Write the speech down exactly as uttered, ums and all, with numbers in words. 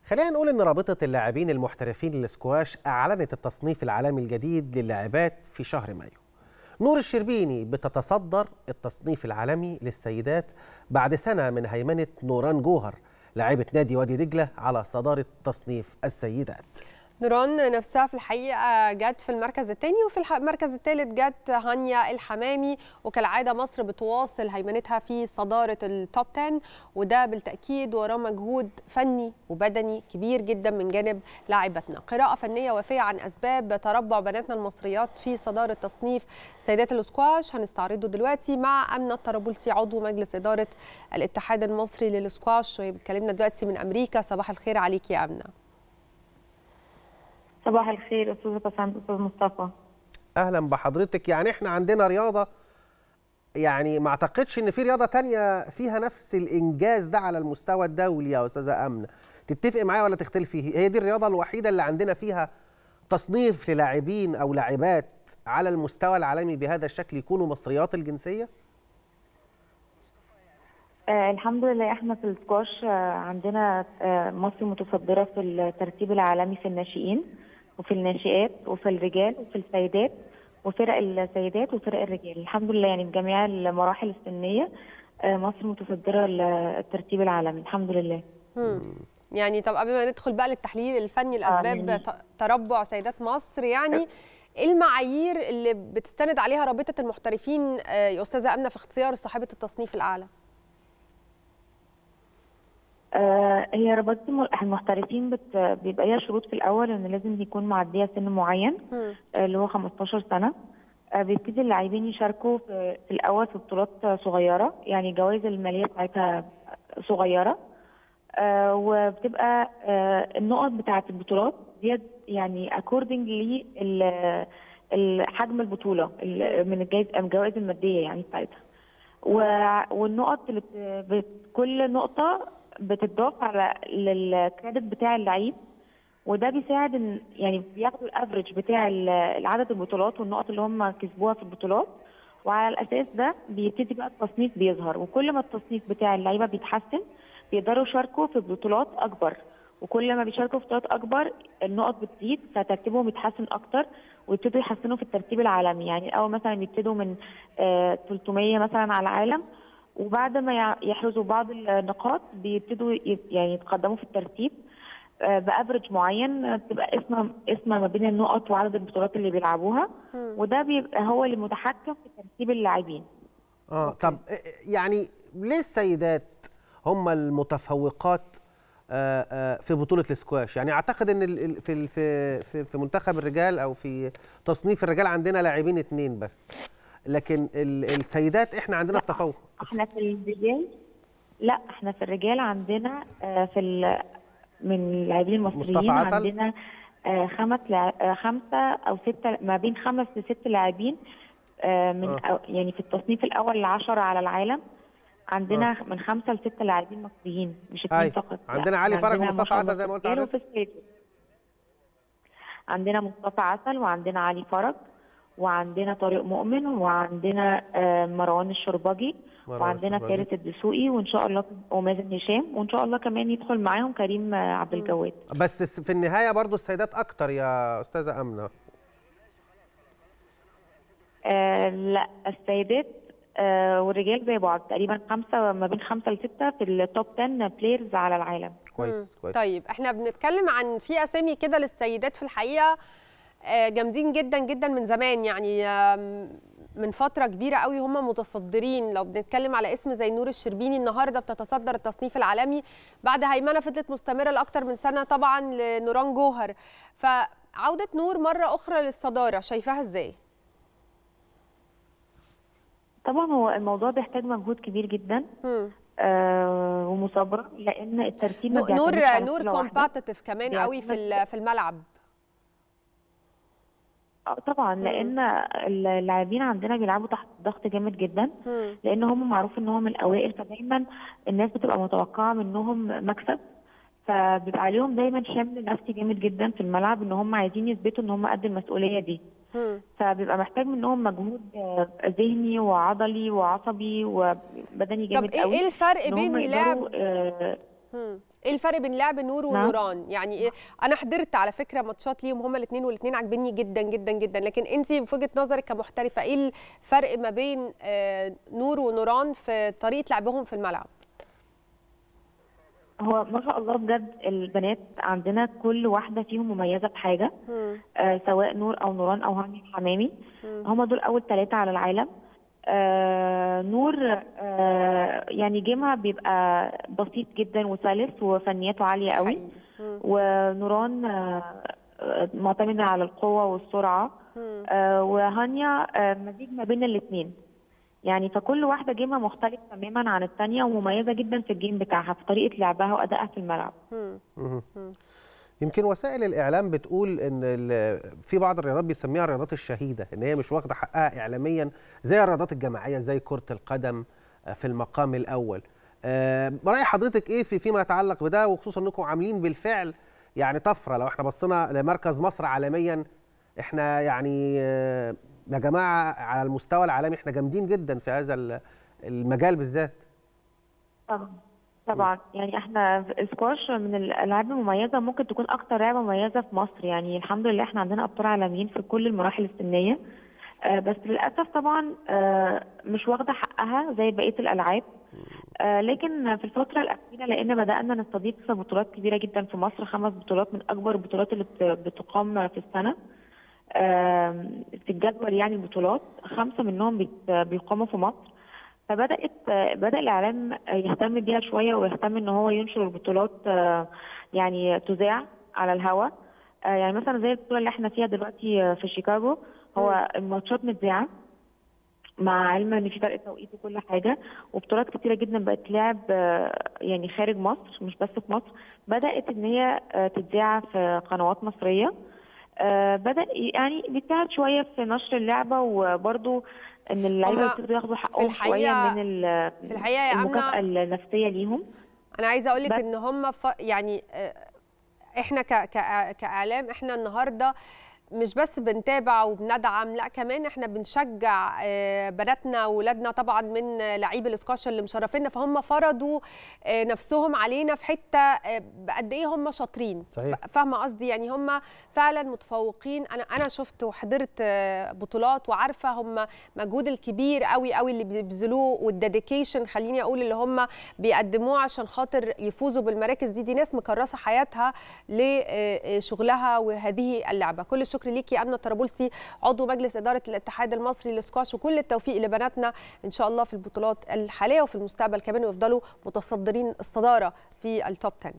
خلينا نقول إن رابطة اللاعبين المحترفين للسكواش أعلنت التصنيف العالمي الجديد للاعبات في شهر مايو. نور الشربيني بتتصدر التصنيف العالمي للسيدات بعد سنة من هيمنة نوران جوهر لاعبة نادي وادي دجلة على صدارة تصنيف السيدات. نوران نفسها في الحقيقة جت في المركز الثاني، وفي المركز الثالث جت هانيا الحمامي، وكالعادة مصر بتواصل هيمنتها في صدارة التوب عشرة، وده بالتأكيد وراه مجهود فني وبدني كبير جدا من جانب لاعبتنا. قراءة فنية وافية عن أسباب تربع بناتنا المصريات في صدارة تصنيف سيدات الاسكواش هنستعرضه دلوقتي مع أمنة الطرابلسي عضو مجلس إدارة الاتحاد المصري للاسكواش، وهي بتكلمنا دلوقتي من أمريكا. صباح الخير عليك يا أمنة. صباح الخير استاذه بسنت، استاذ مصطفى. اهلا بحضرتك. يعني احنا عندنا رياضه، يعني ما اعتقدش ان في رياضه تانية فيها نفس الانجاز ده على المستوى الدولي يا استاذه امنه. تتفق معايا ولا تختلفي؟ هي دي الرياضه الوحيده اللي عندنا فيها تصنيف للاعبين او لاعبات على المستوى العالمي بهذا الشكل يكونوا مصريات الجنسيه؟ آه الحمد لله، احنا في السكواش آه عندنا آه مصر متصدره في الترتيب العالمي في الناشئين وفي الناشئات وفي الرجال وفي السيدات وفرق السيدات وفرق الرجال. الحمد لله، يعني بجميع المراحل السنيه آه مصر متصدره الترتيب العالمي الحمد لله. مم. يعني طب قبل ما ندخل بقى للتحليل الفني لاسباب آه تربع سيدات مصر، يعني ايه المعايير اللي بتستند عليها رابطه المحترفين آه يا استاذه امنه في اختيار صاحبه التصنيف الاعلى؟ آه هي رابطه المحترفين بت... بيبقى ليها شروط في الاول، ان لازم يكون معديه سن معين آه اللي هو خمستاشر سنه. آه بيبتدي اللاعبين يشاركوا في... في الاول في بطولات صغيره، يعني الجوائز الماليه بتاعتها صغيره. آه وبتبقى آه النقط بتاعه البطولات ديت يعني اكوردنج لحجم البطوله من الجوائز الجوائز الماديه يعني بتاعتها. والنقط اللي بت... كل نقطه بتضاف على الكريدت بتاع اللعيب، وده بيساعد ان يعني بياخدوا الافريج بتاع عدد البطولات والنقط اللي هم كسبوها في البطولات، وعلى الاساس ده بيبتدي بقى التصنيف بيظهر. وكل ما التصنيف بتاع اللعيبه بيتحسن بيقدروا يشاركوا في بطولات اكبر، وكل ما بيشاركوا في بطولات اكبر النقط بتزيد فترتيبهم يتحسن اكتر، ويبتدوا يحسنوا في الترتيب العالمي. يعني الاول مثلا بيبتدوا من آه ثلاثمية مثلا على العالم، وبعد ما يحرزوا بعض النقاط بيبتدوا يعني يتقدموا في الترتيب بافرج معين، بتبقى اسمها اسمها ما بين النقط وعدد البطولات اللي بيلعبوها، وده بيبقى هو اللي متحكم في ترتيب اللاعبين. اه طب يعني ليه السيدات هم المتفوقات آه آه في بطوله الاسكواش؟ يعني اعتقد ان في في في منتخب الرجال او في تصنيف الرجال عندنا لاعبين اثنين بس، لكن السيدات احنا عندنا التفوق. احنا في الرجال لا احنا في الرجال عندنا في من اللاعبين المصريين عندنا خمس خمسه او سته، ما بين خمس لست لاعبين من آه. يعني في التصنيف الاول العشرة على العالم عندنا آه. من خمسه لسته لاعبين مصريين، مش اثنين فقط. عندنا علي فرج ومصطفى عسل زي ما قلت حضرتك. عندنا مصطفى عسل وعندنا علي فرج وعندنا طارق مؤمن وعندنا مروان الشربجي وعندنا فارس الدسوقي وان شاء الله ومازن هشام، وان شاء الله كمان يدخل معاهم كريم عبد الجواد. بس في النهايه برضو السيدات اكتر يا استاذه امنه. آه لا السيدات آه والرجال زي بعض تقريبا، خمسه ما بين خمسه لسته في التوب عشرة بلايرز على العالم. كويس كويس. طيب احنا بنتكلم عن في اسامي كده للسيدات في الحقيقه جامدين جدا جدا من زمان، يعني من فتره كبيره قوي هم متصدرين. لو بنتكلم على اسم زي نور الشربيني النهارده بتتصدر التصنيف العالمي بعد هيمنه فضلت مستمره لاكثر من سنه طبعا لنوران جوهر، فعوده نور مره اخرى للصداره شايفاها ازاي؟ طبعا هو الموضوع بيحتاج مجهود كبير جدا آه ومثابره، لان الترتيب نور نور كومباتيتيف كمان قوي في في الملعب. طبعا لان اللاعبين عندنا بيلعبوا تحت ضغط جامد جدا، لان هم معروف ان هم من الاوائل، فدايما الناس بتبقى متوقعه منهم مكسب، فبيبقى عليهم دايما حمل نفسي جامد جدا في الملعب، ان هم عايزين يثبتوا ان هم قد المسؤوليه دي. فبيبقى محتاج منهم مجهود ذهني وعضلي وعصبي وبدني جامد قوي. طب ايه الفرق بين لاعب ايه الفرق بين لعب نور ونوران؟ نعم. يعني إيه؟ انا حضرت على فكره ماتشات ليهم هما الاثنين والاثنين عاجبني جدا جدا جدا، لكن انت في وجهه نظرك كمحترفه ايه الفرق ما بين نور ونوران في طريقه لعبهم في الملعب؟ هو ما شاء الله بجد البنات عندنا كل واحده فيهم مميزه بحاجه، آه سواء نور او نوران او هاني الحمامي، هم دول اول ثلاثه على العالم. آه نور آه يعني جيمها بيبقى بسيط جدا وسلس وفنياته عاليه قوي، ونوران آه معتمده على القوه والسرعه، آه وهانيا آه مزيج ما بين الاثنين، يعني فكل واحده جيمها مختلف تماما عن الثانيه ومميزه جدا في الجيم بتاعها في طريقه لعبها وادائها في الملعب. يمكن وسائل الاعلام بتقول ان في بعض الرياضات بيسميها الرياضات الشهيده، ان هي مش واخده حقها اعلاميا زي الرياضات الجماعيه زي كره القدم في المقام الاول. راي حضرتك ايه في فيما يتعلق بده، وخصوصا انكم عاملين بالفعل يعني طفره؟ لو احنا بصينا لمركز مصر عالميا، احنا يعني يا جماعه على المستوى العالمي احنا جامدين جدا في هذا المجال بالذات. طبعا طبعا يعني احنا السكواش من الالعاب المميزه، ممكن تكون اكتر لعبه مميزه في مصر، يعني الحمد لله احنا عندنا ابطال عالميين في كل المراحل السنيه، آه بس للاسف طبعا آه مش واخده حقها زي بقيه الالعاب، آه لكن في الفتره الاخيره لان بدانا نستضيف بطولات كبيره جدا في مصر، خمس بطولات من اكبر البطولات اللي بتقام في السنه آه في الجدول، يعني البطولات خمسه منهم بيقاموا في مصر، فبدات بدا الاعلام يهتم بيها شويه ويهتم ان هو ينشر البطولات يعني تذاع على الهواء، يعني مثلا زي البطوله اللي احنا فيها دلوقتي في شيكاغو، هو الماتشات متذاعه مع علم ان في فرق توقيت وكل حاجه، وبطولات كتيره جدا بقت تلعب يعني خارج مصر مش بس في مصر، بدات ان هي تتذاع في قنوات مصريه، بدا يعني بيساعد شويه في نشر اللعبه، وبرده ان اللعيبه يبتدوا ياخدوا حقهم شويه من في الحقيقه يا المكافاه النفسيه ليهم. انا عايزه اقول لك ان هم ف... يعني احنا ك... ك... كاعلام احنا النهارده مش بس بنتابع وبندعم، لا كمان احنا بنشجع بناتنا واولادنا طبعا من لعيب الاسكواش اللي مشرفينا، فهم فرضوا نفسهم علينا في حته قد ايه هم شاطرين. فاهمه قصدي؟ يعني هم فعلا متفوقين. انا انا شفت وحضرت بطولات وعارفه هم مجهود الكبير قوي قوي اللي بيبذلوه والديديكيشن خليني اقول اللي هم بيقدموه عشان خاطر يفوزوا بالمراكز دي. دي ناس مكرسه حياتها لشغلها وهذه اللعبه. كل الشكر ليكي امنه الطرابلسي عضو مجلس اداره الاتحاد المصري للسكواش، وكل التوفيق لبناتنا ان شاء الله في البطولات الحاليه وفي المستقبل كمان، ويفضلوا متصدرين الصداره في التوب عشرة.